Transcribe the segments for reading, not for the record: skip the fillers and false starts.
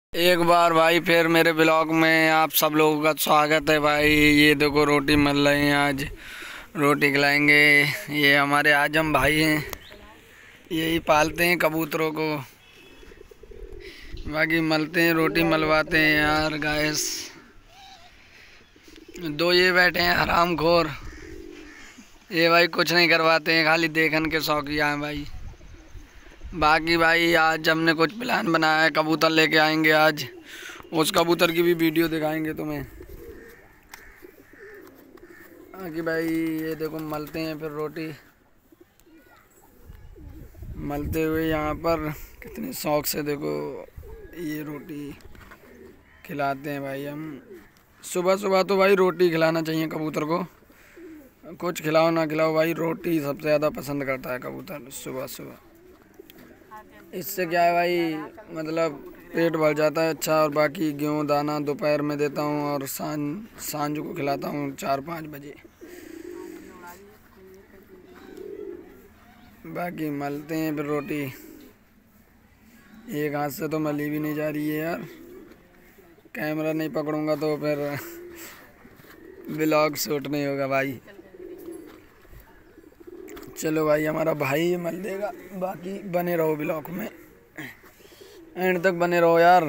एक बार भाई फिर मेरे ब्लॉग में आप सब लोगों का स्वागत है भाई। ये देखो रोटी मिल रही है, आज रोटी खिलाएंगे। ये हमारे आजम भाई हैं, यही पालते हैं कबूतरों को। बाकी मलते हैं, रोटी मलवाते हैं यार गाइस। दो ये बैठे हैं हरामखोर, ये भाई कुछ नहीं करवाते हैं, खाली देखन के शौकिया हैं भाई। बाकी भाई आज हमने कुछ प्लान बनाया है, कबूतर लेके आएंगे आज, उस कबूतर की भी वीडियो दिखाएंगे तुम्हें। बाकी भाई ये देखो मलते हैं, फिर रोटी मलते हुए यहाँ पर कितने शौक से देखो ये रोटी खिलाते हैं भाई हम। सुबह सुबह तो भाई रोटी खिलाना चाहिए कबूतर को, कुछ खिलाओ ना खिलाओ भाई, रोटी सबसे ज़्यादा पसंद करता है कबूतर सुबह सुबह। इससे क्या है भाई, मतलब पेट भर जाता है अच्छा। और बाकी गेहूँ दाना दोपहर में देता हूँ और सांझ को खिलाता हूँ 4-5 बजे। बाकी मलते हैं फिर रोटी। एक हाथ से तो मली भी नहीं जा रही है यार, कैमरा नहीं पकड़ूंगा तो फिर व्लॉग शूट नहीं होगा भाई। चलो भाई हमारा भाई मल देगा, बाकी बने रहो ब्लॉग में, एंड तक बने रहो यार।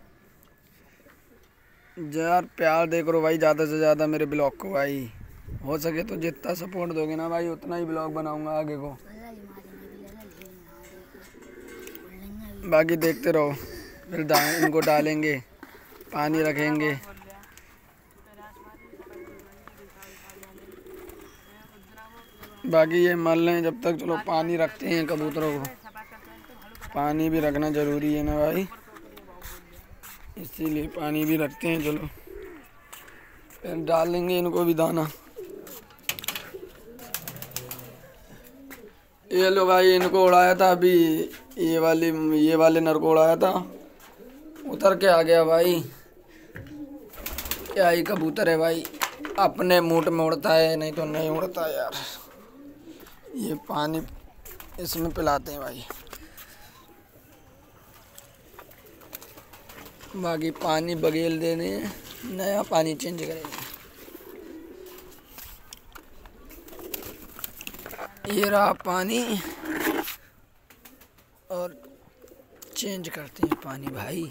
प्यार दे करो भाई ज़्यादा से ज़्यादा मेरे ब्लॉग को भाई, हो सके तो जितना सपोर्ट दोगे ना भाई उतना ही ब्लॉग बनाऊंगा आगे को। बाकी देखते रहो, फिर इनको डालेंगे, पानी रखेंगे। बाकी ये मल लें जब तक, चलो पानी रखते हैं कबूतरों को, पानी भी रखना ज़रूरी है ना भाई, इसीलिए पानी भी रखते हैं। चलो फिर डालेंगे इनको भी दाना। ये लो भाई, इनको उड़ाया था अभी, ये वाले नर को उड़ाया था, उतर के आ गया भाई। क्या ही कबूतर है भाई, अपने मूड में उड़ता है, नहीं तो नहीं उड़ता यार। ये पानी इसमें पिलाते हैं भाई, बाकी पानी बगेल देने, नया पानी चेंज करेंगे। ये रहा पानी, और चेंज करते हैं पानी भाई।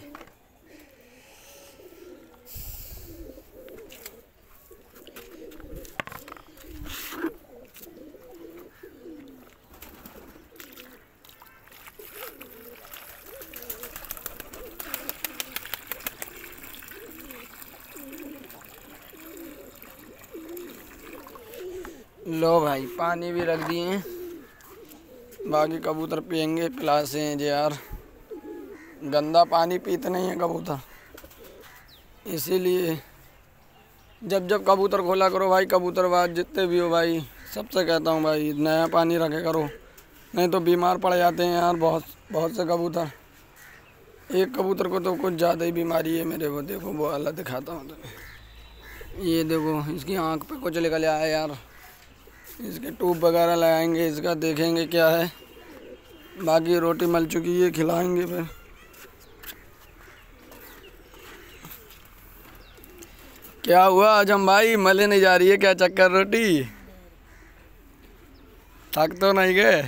लो भाई पानी भी रख दिए हैं, बाकी कबूतर पियेंगे पिलासे हैं जी यार। गंदा पानी पीते नहीं हैं कबूतर, इसीलिए जब जब कबूतर खोला करो भाई, कबूतरबाज जितने भी हो भाई, सबसे कहता हूँ भाई नया पानी रखे करो, नहीं तो बीमार पड़ जाते हैं यार बहुत से कबूतर। एक कबूतर को तो कुछ ज़्यादा ही बीमारी है मेरे को, देखो वो वाला दिखाता हूँ तुम्हें। ये देखो इसकी आँख पे कुछ निकल आया है यार, इसके ट्यूब वगैरह लगाएंगे, इसका देखेंगे क्या है। बाकी रोटी मल चुकी है, खिलाएंगे फिर। क्या हुआ आजम भाई, मले नहीं जा रही है क्या चक्कर रोटी, थक तो नहीं गए?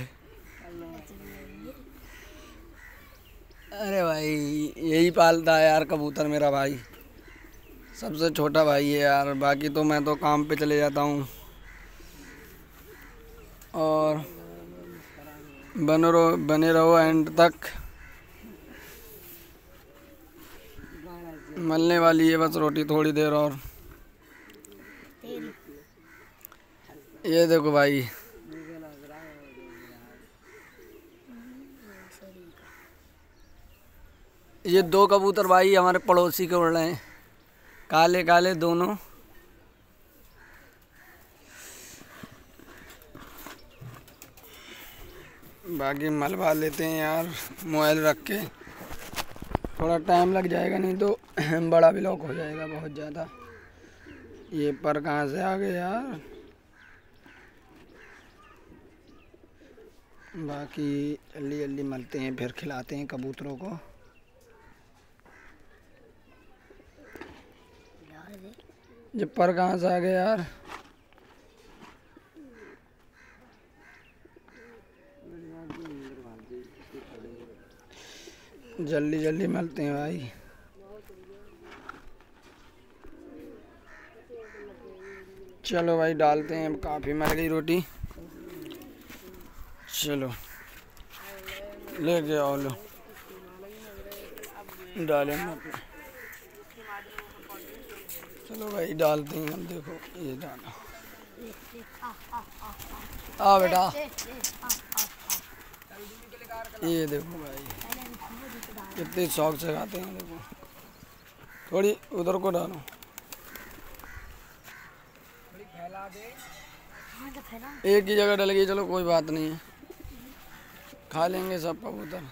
अरे भाई यही पालता है यार कबूतर मेरा भाई, सबसे छोटा भाई है यार। बाकी तो मैं तो काम पे चले जाता हूँ, और बने रहो एंड तक। मलने वाली है बस रोटी, थोड़ी देर और। ये देखो भाई, ये दो कबूतर भाई हमारे पड़ोसी के उड़ रहे हैं, काले काले दोनों। बाकी मलवा लेते हैं यार मोबाइल रख के, थोड़ा टाइम लग जाएगा, नहीं तो बड़ा ब्लॉक हो जाएगा बहुत ज़्यादा। ये पर कहाँ से आ गए यार। बाकी जल्दी जल्दी मलते हैं, फिर खिलाते हैं कबूतरों को। जिप्पर कहाँ से आ गए यार। जल्दी जल्दी मिलते हैं भाई। चलो भाई डालते हैं, काफ़ी मर गई रोटी। चलो लेके आओ, लो डालेंगे। चलो भाई डालते हैं, हम देखो ये डाला। आ बेटा, ये देखो भाई कितने शौक से खाते हैं। देखो थोड़ी उधर को डालो, एक ही जगह डल गई। चलो कोई बात नहीं है, खा लेंगे सब कबूतर।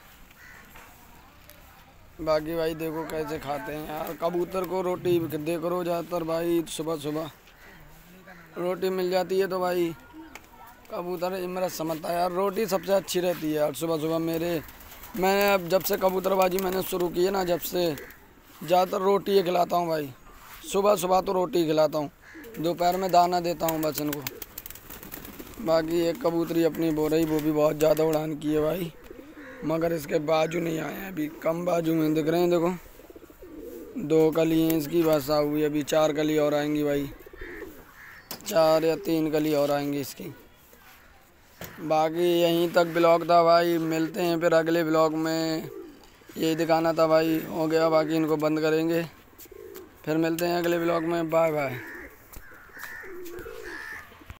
बाकी भाई देखो कैसे खाते हैं यार। कबूतर को रोटी दे करो ज़्यादातर भाई, सुबह सुबह रोटी मिल जाती है तो भाई कबूतर मेरा समझता है यार, रोटी सबसे अच्छी रहती है यार सुबह सुबह। मैंने अब जब से कबूतरबाजी मैंने शुरू की है ना, जब से ज़्यादातर रोटी ही खिलाता हूँ भाई। सुबह सुबह तो रोटी खिलाता हूँ, दोपहर में दाना देता हूँ बस इनको। बाकी एक कबूतरी अपनी बो रही, वो भी बहुत ज़्यादा उड़ान की है भाई, मगर इसके बाजू नहीं आए हैं अभी, कम बाजू में दिख रहे हैं। देखो 2 कली हैं इसकी बस आ हुई, अभी 4 कली और आएंगी भाई, 4 या 3 कली और आएंगी इसकी। बाकी यहीं तक ब्लॉग था भाई, मिलते हैं फिर अगले ब्लॉग में। यही दिखाना था भाई, हो गया, बाकी इनको बंद करेंगे। फिर मिलते हैं अगले ब्लॉग में, बाय बाय।